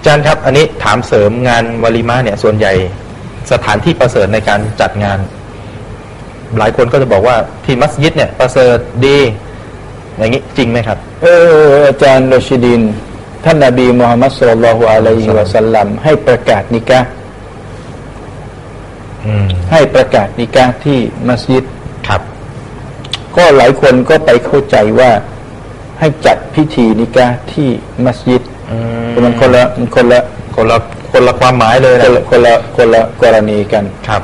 อาจารย์ครับอันนี้ถามเสริมงานวาลิมะเนี่ยส่วนใหญ่สถานที่ประเสริฐในการจัดงานหลายคนก็จะบอกว่าที่มัสยิดเนี่ยประเสริฐดีอย่างนี้จริงไหมครับอาจารย์รชิดินท่านนบีมุฮัมมัดศ็อลลัลลอฮุอะลัยฮิวะซัลลัมให้ประกาศนิกะห์ให้ประกาศนิกะห์ที่มัสยิดครับก็หลายคนก็ไปเข้าใจว่าให้จัดพิธีนิกะห์ที่มัสยิดมันคนละความหมายเลยนะคนละกรณีกันครับ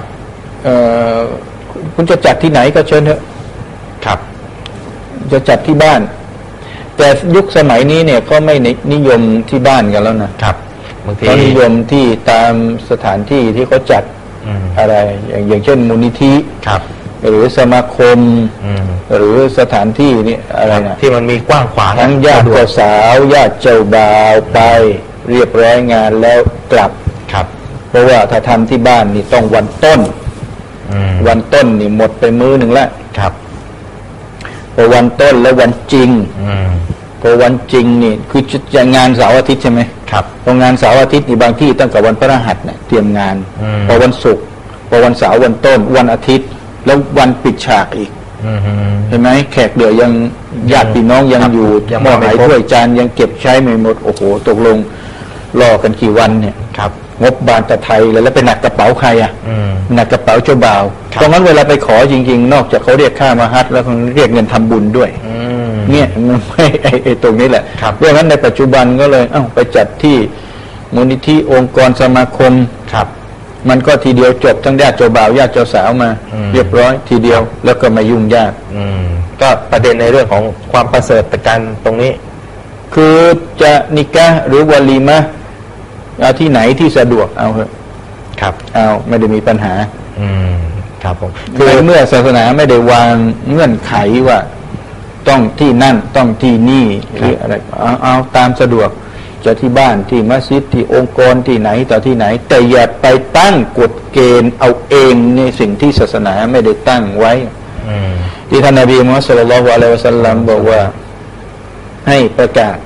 คุณจะจัดที่ไหนก็เชิญเถอะครับจะจัดที่บ้านแต่ยุคสมัยนี้เนี่ยก็ไม่นิยมที่บ้านกันแล้วนะครับบางทีเขานิยมที่ตามสถานที่ที่เขาจัดอะไรอย่างเช่นมูลนิธิครับหรือสมาคมหรือสถานที่นี่อะไรนะที่มันมีกว้างขวางทั้งญาติเจ้าสาวญาติเจ้าบ่าวไปเรียบร้อยงานแล้วกลับครับเพราะว่าถ้าทำที่บ้านนี่ต้องวันต้นนี่หมดไปมื้อหนึ่งแล้วครับพอวันต้นแล้ววันจริงพอวันจริงนี่คือจะงานเสาร์อาทิตย์ใช่ไหมครับพองานเสาร์อาทิตย์นี่บางที่ตั้งแต่วันพฤหัสเนี่ยเตรียมงานพอวันศุกร์พอวันเสาร์วันต้นวันอาทิตย์แล้ววันปิดฉากอีกเห็นไหมแขกเดือยังญาติพี่น้องยังอยู่หม้อไหถ้วยจานยังเก็บใช้ไม่หมดโอ้โหตกลงรอกันกี่วันเนี่ยครับงบบานตะไทยแล้วไปหนักกระเป๋าใครอ่ะหนักกระเป๋าเจ้าบ่าวตรงนั้นเวลาไปขอจริงๆนอกจากเขาเรียกค่ามาฮัทแล้วเขาเรียกเงินทำบุญด้วยเนี่ยมันไม่ไอ้ตรงนี้แหละเรื่องนั้นในปัจจุบันก็เลยไปจัดที่มูลนิธิองค์กรสมาคมครับมันก็ทีเดียวจบทั้งญาติเจ้าบ่าวญาติเจ้าสาวมาเรียบร้อยทีเดียวแล้วก็ไม่ยุ่งยากก็ประเด็นในเรื่องของความประเสริฐกันตรงนี้คือจะนิกะห์หรือวาลีมะเอาที่ไหนที่สะดวกเอาเถอะครับเอาไม่ได้มีปัญหาครับผมคือเมื่อศาสนาไม่ได้วางเงื่อนไขว่าต้องที่นั่นต้องที่นี่หรืออะไรเอาตามสะดวกจะที่บ้านที่มัสยิดที่องค์กรที่ไหนต่อที่ไหนแต่อย่าไปตั้งกฎเกณฑ์เอาเองในสิ่งที่ศาสนาไม่ได้ตั้งไว้ที่ท่านนบีมุฮัมมัดศ็อลลัลลอฮุอะลัยฮิวะซัลลัมบอกว่าให้ประกาศ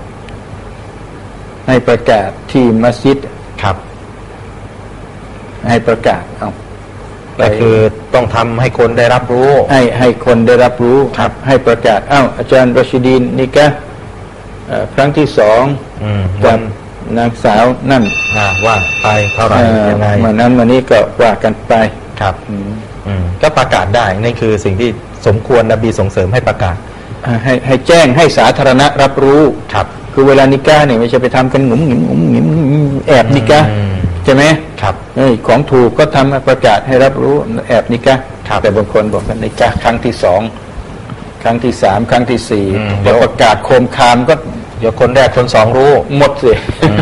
ที่มัสยิดครับให้ประกาศก็คือต้องทำให้คนได้รับรู้ให้คนได้รับรู้ครับให้ประกาศอาจารย์รชิดีนนิกะห์ครั้งที่2กับนางสาวนั่นว่าไปเท่าไหร่ยังไงวันนั้นวันนี้ก็ว่ากันไปครับก็ประกาศได้นี่คือสิ่งที่สมควรนบีส่งเสริมให้ประกาศให้แจ้งให้สาธารณะรับรู้ครับคือเวลานิกะห์เนี่ยไม่ใช่ไปทำกันหงุมหงิมแอบนิกะห์ใช่ไหมครับของถูกก็ทำประกาศให้รับรู้แอบนิกะห์แต่บางคนบอกว่านิกะห์ครั้งที่2ครั้งที่3ครั้งที่4เดี๋ยวประกาศโคมคามก็เดี๋ยวคนแรกคน2รู้หมดสิ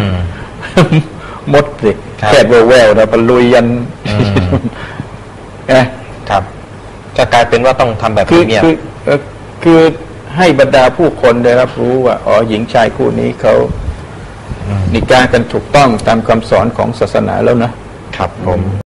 แค่แววๆเราบรรลุยยันครับจะกลายเป็นว่าต้องทำแบบเงียบคือให้บรรดาผู้คนได้รับรู้ว่าหญิงชายคู่นี้เขานิกะห์กันถูกต้องตามคำสอนของศาสนาแล้วนะครับผม